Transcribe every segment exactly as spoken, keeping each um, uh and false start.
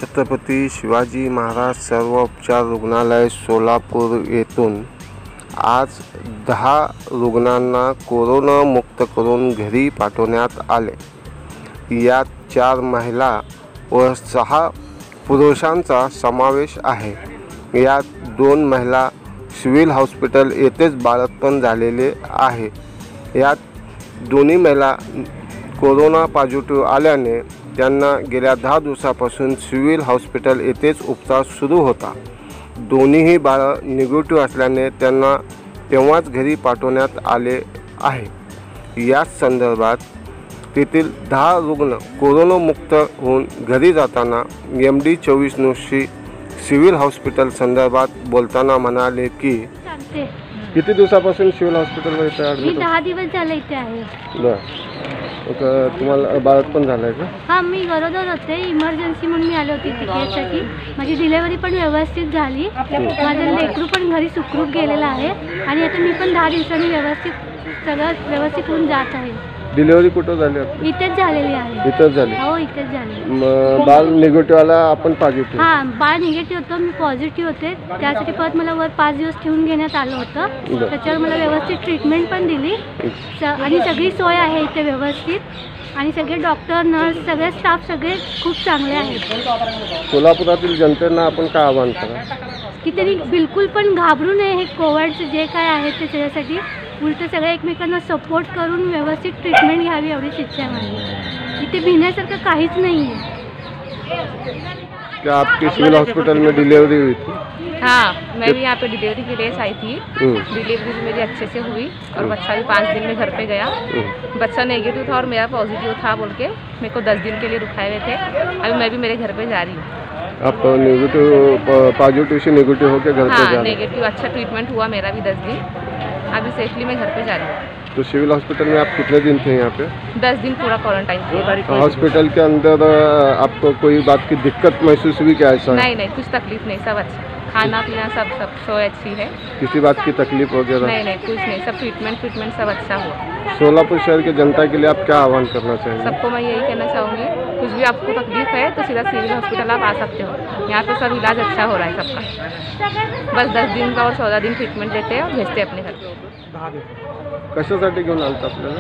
छत्रपती शिवाजी महाराज सर्वोपचार रुग्णालय सोलापूर येथून आज दहा रुग्णांना कोरोनामुक्त करून घरी पाठवण्यात आले। यात चार महिला व सहा पुरुषांचा समावेश आहे। यात दोन महिला सिव्हिल हॉस्पिटल येथेच बाळंतपण झालेले आहे। यात दोन्ही महिला कोरोना पॉझिटिव्ह आल्याने त्यांना गेल्या दहा दिवसापासून सिव्हिल हॉस्पिटल येथेच उपचार सुरू होता। दोन्हीही बाळं निगेटिव्ह असल्याने त्यांना तेव्हाच घरी पाठवण्यात आले आहे। याच संदर्भात तेथील दहा रुग्ण कोरोनामुक्त होऊन घरी जाताना एम डी चोवीस न्यूजशी सिव्हिल हॉस्पिटल संदर्भात बोलताना म्हणाले की किती दिवसापासून सिव्हिल हॉस्पिटलमध्ये ॲडमिट? दहा दिवस झाले इथे आहे। बरं, तुम्हाला बाळंतपण झालं आहे का? हां, मी गरोदर होते, इमर्जन्सी म्हणून मी आले होते तिच्यासाठी। माझी डिलेवरी पण व्यवस्थित झाली, माझं लेकरू पण घरी सुखरूप गेलेलं आहे आणि आता मी पण दहा दिवसांनी व्यवस्थित सगळं व्यवस्थित होऊन जात आहे। डिलिव्हरी कुठं झाली आपली? इथेच झालेली आहे। इथंच झाली? हो, इथेच झाली। मग बाळ निगेटिव्ह आला, आपण पॉझिटिव्ह? हां, बाळ निगेटिव्ह होतं, मी पॉझिटिव्ह होते। त्यासाठी परत मला वर पाच दिवस ठेवून घेण्यात आलं होतं। त्याच्यावर मला व्यवस्थित ट्रीटमेंट पण दिली आणि सगळी सोय आहे इथे व्यवस्थित आणि सगळे डॉक्टर नर्स सगळे स्टाफ सगळे खूप चांगले आहेत। सोलापुरातील जनतेला आपण काय आवाहन करा की त्यांनी बिलकुल पण घाबरू नये। हे कोविडचं जे काय आहे ते त्याच्यासाठी उलट सगळे एकमेकांना सपोर्ट करून व्यवस्थित ट्रीटमेंट घ्यावी एवढीच इच्छा आहे माझी। इथे भिण्यासारखं काहीच नाही है। क्या आपके सिविल हॉस्पिटल में डिलीवरी हुई थी? हाँ, मैं भी यहाँ पे डिलीवरी के लिए आई थी। डिलीवरी मेरी अच्छे से हुई और बच्चा भी पाँच दिन में घर पे गया। बच्चा नेगेटिव था और मेरा पॉजिटिव था बोल के मेरे को दस दिन के लिए रुकाए हुए थे। अभी मैं भी मेरे घर पे जा रही हूँ। आप नेगेटिव पॉजिटिव से नेगेटिव होकर घर पे जा रहे हैं? नेगेटिव अच्छा ट्रीटमेंट हुआ मेरा भी दस दिन। अभी सेफली मैं घर पे जा रही हूँ। तो सिविल हॉस्पिटल में आप कितने दिन थे यहाँ पे? दस दिन पूरा क्वारंटाइन थे। हॉस्पिटल के अंदर आपको कोई बात की दिक्कत महसूस हुई क्या? ऐसा नहीं नहीं, कुछ तकलीफ नहीं, सब अच्छा, खाना पीना सब सब सोए अच्छी है। किसी बात की तकलीफ वगैरह? नहीं नहीं, कुछ नहीं, सब ट्रीटमेंट ट्रीटमेंट सब अच्छा हुआ। सोलापुर शहर की जनता के लिए आप क्या आह्वान करना चाहेंगे? सबको मैं यही कहना चाहूँगी, कुछ भी आपको तकलीफ है तो सीधा सिविल हॉस्पिटल आप आ सकते हो। यहाँ पे सब इलाज अच्छा हो रहा है सबका। बस दस दिन का और चौदह दिन ट्रीटमेंट देते हैं और भेजते हैं अपने घर। कशासाठी घेऊन आलता आपल्याला?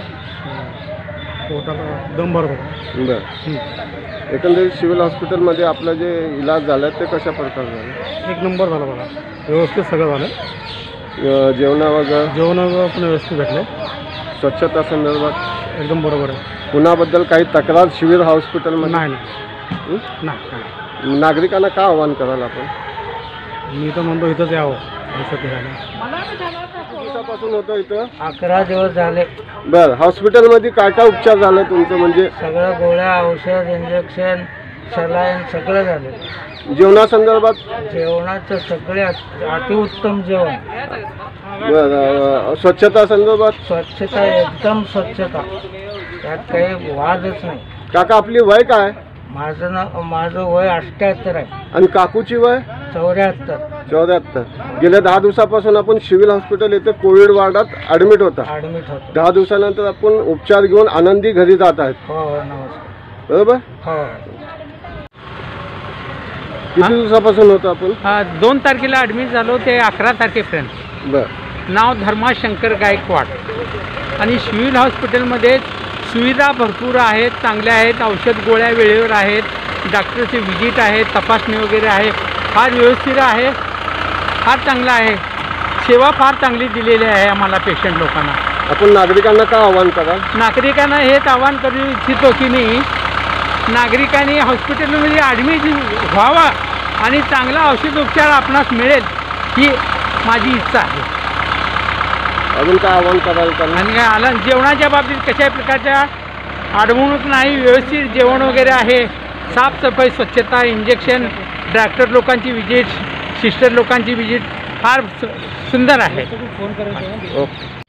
दम भरतो। बरं, एकंदरीत सिव्हिल हॉस्पिटलमध्ये आपलं जे इलाज झाला ते कशा प्रकारे झालं? एक नंबर झाला बघा, व्यवस्थित सगळं झालं। जेवणा वगैरे जेवण वगैरे पण व्यवस्थित भेटले। स्वच्छता संदर्भात एकदम बरोबर आहे। पुण्याबद्दल काही तक्रार सिव्हिल हॉस्पिटलमध्ये? नाही नाही नाही। नागरिकांना काय आव्हान कराल आपण? मी तर म्हणतो इथंच यावं असं ठिकाणी। दिवसापासून होतं इथं? अकरा दिवस झाले। बरं, हॉस्पिटलमध्ये काय काय उपचार झाले तुमचं? म्हणजे सगळं गोळ्या, औषध, इंजेक्शन, सलाईन सगळं झालं। जेवणासंदर्भात? जेवणाचं सगळे अतिउत्तम जेवण। बरं, स्वच्छता संदर्भात? स्वच्छता एकदम स्वच्छता, त्यात काही वादच नाही। काका आपली वय काय? माझं ना माझं वय अठ्ठ्याहत्तर आहे आणि काकूची वय? चौऱ्याहत्तर चौऱ्याहत्तर। गेल्या दहा दिवसापासून आपण सिव्हिल हॉस्पिटल येथे कोविड वार्डात ॲडमिट होता। ॲडमिट होतो। दहा दिवसानंतर आपण उपचार घेऊन आनंदी घरी जात आहेत। हो हो, नमस्कार। बरोबर? हो। किती दिवसापासून होतं आपण? हा, दोन तारखेला ॲडमिट झालो ते अकरा तारखेपर्यंत। बरं, नाव धर्माशंकर गायकवाड आणि सिव्हिल हॉस्पिटलमध्ये सुविधा भरपूर आहेत, चांगल्या आहेत। औषध गोळ्या वेळेवर आहेत, डॉक्टरचे विजिट आहेत, तपासणी वगैरे आहे, फार व्यवस्थित आहे, फार चांगलं आहे। सेवा फार चांगली दिलेली आहे आम्हाला पेशंट लोकांना। आपण नागरिकांना काय आव्हान कराल? नागरिकांना हेच आवाहन करू इच्छितो की मी नागरिकांनी हॉस्पिटलमध्ये ॲडमिट व्हावा आणि चांगला औषधोपचार आपणास मिळेल ही माझी इच्छा आहे। अजून काय आव्हान कराल त्यांना? आणि काय आला जेवणाच्या बाबतीत कशाही प्रकारच्या अडवणूक नाही, व्यवस्थित जेवण वगैरे आहे, साफसफाई, स्वच्छता, इंजेक्शन, डॉक्टर लोकांची विजिट, सिस्टर लोकांची विजिट फार सुंदर आहे। ओके.